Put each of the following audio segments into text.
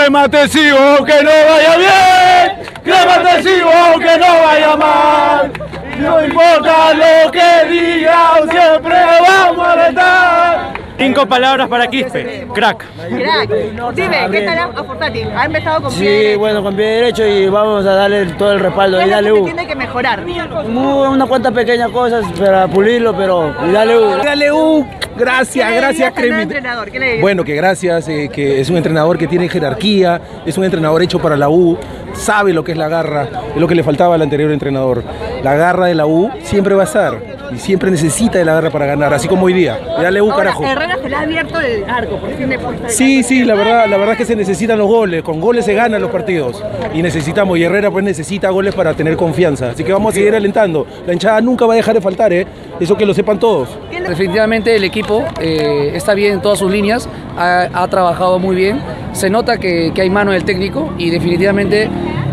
Crémate si aunque no vaya bien, crémate si aunque no vaya mal. No importa lo que digan, siempre vamos a alentar. 5 palabras para Quispe, crack. Crack. Dime, ¿qué tal a Fortati? Ha empezado con pie Sí, derecho. bueno, con pie derecho y vamos a darle todo el respaldo. ¿Qué Y es dale lo que U. tiene que mejorar? Unas cuantas pequeñas cosas para pulirlo, pero y dale U. Dale gracias, ¿Qué le gracias, dirías al nuevo Cremi. entrenador? ¿Qué le dirías? Bueno, que gracias, que es un entrenador que tiene jerarquía, es un entrenador hecho para la U, sabe lo que es la garra, es lo que le faltaba al anterior entrenador. La garra de la U siempre va a estar y siempre necesita de la garra para ganar, así como hoy día. Y dale U, Ahora, carajo. Herrera se le ha abierto el arco, por fin le puesta. Sí, la verdad es que se necesitan los goles, con goles se ganan los partidos y necesitamos, y Herrera pues necesita goles para tener confianza, así que vamos a seguir alentando. La hinchada nunca va a dejar de faltar, eso que lo sepan todos. Definitivamente el equipo está bien en todas sus líneas, ha trabajado muy bien, se nota que hay mano del técnico y definitivamente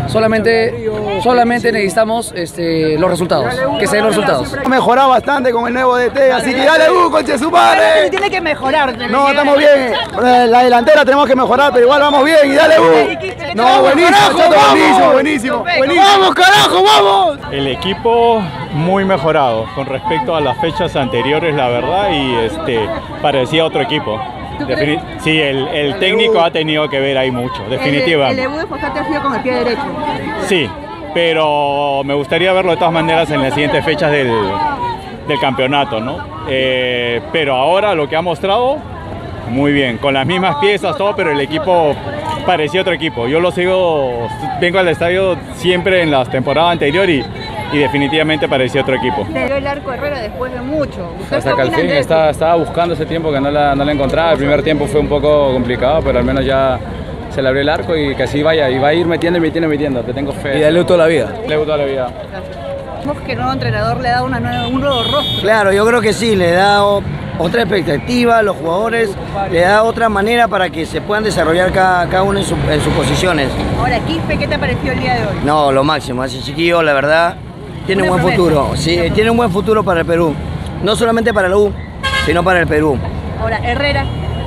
solamente necesitamos los resultados, que se den los resultados. Ha mejorado bastante con el nuevo DT, así que dale U, conche su Se madre. tiene que mejorar. No, estamos bien. La delantera tenemos que mejorar, pero igual vamos bien y dale U. No, buenísimo, buenísimo. ¡Vamos, carajo, vamos! El equipo muy mejorado con respecto a las fechas anteriores, la verdad, y parecía otro equipo. Sí, el técnico ha tenido que ver ahí mucho, definitivamente. El debut de Fortati ha sido con el pie derecho. Sí, pero me gustaría verlo de todas maneras en las siguientes fechas del campeonato, ¿no? Pero ahora lo que ha mostrado, muy bien, con las mismas piezas, todo, pero el equipo parecía otro equipo. Yo lo sigo, vengo al estadio siempre en las temporadas anteriores y definitivamente parecía otro equipo. Le dio el arco Herrera después de mucho. Hasta que al fin estaba buscando ese tiempo que no la encontraba. El primer tiempo fue un poco complicado, pero al menos ya se le abrió el arco y que así vaya. Y va a ir metiendo. Te tengo fe. Y dale U toda la vida. Le gustó la vida. Vemos que el nuevo entrenador le da un nuevo rostro. Claro, yo creo que sí, le da otra expectativa a los jugadores, le da otra manera para que se puedan desarrollar cada uno en sus posiciones. Ahora, Quispe, ¿qué te pareció el día de hoy? No, lo máximo, ese chiquillo, la verdad, tiene un Una buen promesa. futuro. Sí, tiene un buen futuro para el Perú. No solamente para la U, sino para el Perú. Ahora, Herrera.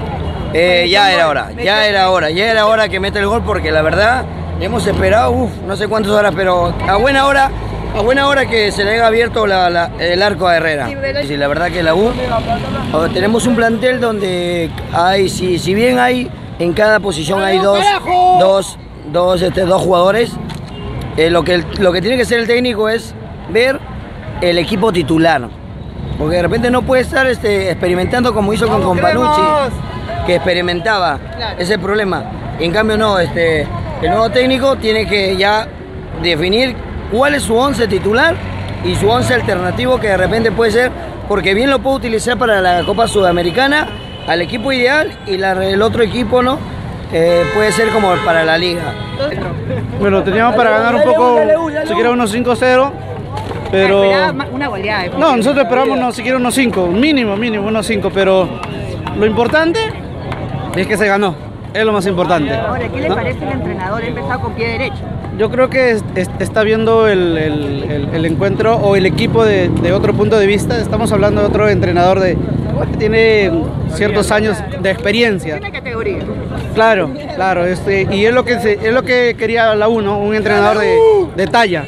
Ya era hora que meta el gol porque la verdad hemos esperado, no sé cuántas horas, pero a buena hora que se le haya abierto el arco a Herrera. Sí, la verdad que la U, tenemos un plantel donde hay, si bien hay, en cada posición hay dos jugadores, lo que tiene que hacer el técnico es ver el equipo titular. Porque de repente no puede estar experimentando como hizo con Companucci, que experimentaba, ese es el problema. En cambio no, el nuevo técnico tiene que ya definir cuál es su 11 titular y su 11 alternativo que de repente puede ser, porque bien lo puede utilizar para la Copa Sudamericana, al equipo ideal y el otro equipo no, puede ser como para la liga. Bueno, teníamos para ganar un poco, siquiera unos 5-0, pero... Esperaba una goleada. No, nosotros esperamos siquiera unos 5, mínimo unos 5, pero lo importante es que se ganó, es lo más importante. Ahora, ¿qué le parece el entrenador? Ha empezado con pie derecho. Yo creo que está viendo el encuentro o el equipo de otro punto de vista. Estamos hablando de otro entrenador que tiene ciertos años de experiencia. Tiene categoría. Claro, y es lo que quería la U, ¿no? Un entrenador de talla,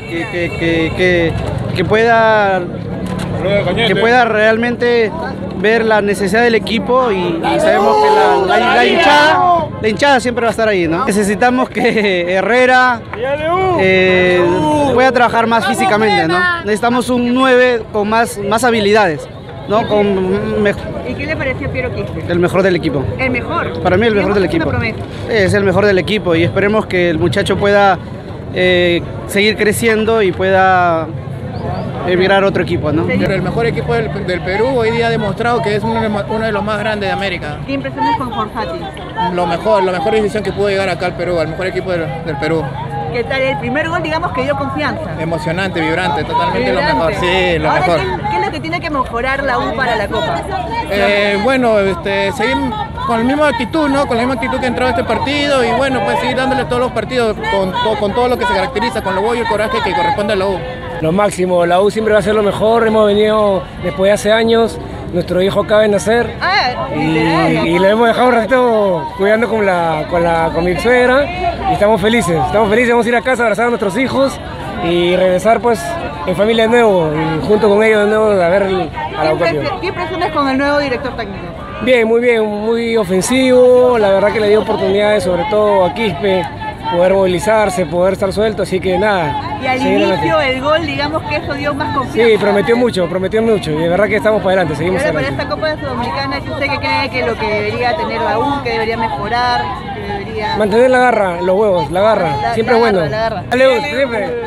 que pueda realmente ver la necesidad del equipo y sabemos que la hinchada siempre va a estar ahí, ¿no? Necesitamos que Herrera pueda trabajar más físicamente, ¿no? Necesitamos un 9 con más habilidades, ¿no? ¿Y qué le pareció Piero Quispe? El mejor del equipo. ¿El mejor? Para mí el mejor del equipo. Es el mejor del equipo y esperemos que el muchacho pueda seguir creciendo y pueda mirar otro equipo, ¿no? Pero el mejor equipo del Perú hoy día ha demostrado que es uno de los más grandes de América. ¿Qué impresiones con Fortati? La mejor decisión que pudo llegar acá al Perú, al mejor equipo del Perú. ¿Qué tal? El primer gol, digamos, que dio confianza. Emocionante, vibrante, totalmente Vibrante. lo mejor. Sí, lo Ahora, mejor. ¿qué es lo que tiene que mejorar la U para la Copa? Bueno, seguir con la misma actitud, ¿no? Con la misma actitud que entró a este partido y bueno, pues seguir dándole todos los partidos con todo lo que se caracteriza, con lo orgullo y el coraje que corresponde a la U. Lo máximo, la U siempre va a ser lo mejor, hemos venido después de hace años nuestro hijo acaba de nacer y lo hemos dejado un ratito cuidando con mi suegra y estamos felices, vamos a ir a casa a abrazar a nuestros hijos y regresar pues en familia de nuevo y junto con ellos de nuevo a ver a la Boca. ¿Qué impresiones con el nuevo director técnico? Bien, muy ofensivo, la verdad que le dio oportunidades sobre todo a Quispe, poder movilizarse, poder estar suelto, así que nada. Y al inicio el gol, digamos que eso dio más confianza. Sí, prometió mucho y de verdad que estamos para adelante, seguimos adelante. adelante. Para esta Copa Sudamericana, ¿usted qué cree que lo que debería tener la U, que debería mejorar, que debería... Mantener la garra, los huevos, la garra, siempre es bueno. La garra. Dale, siempre.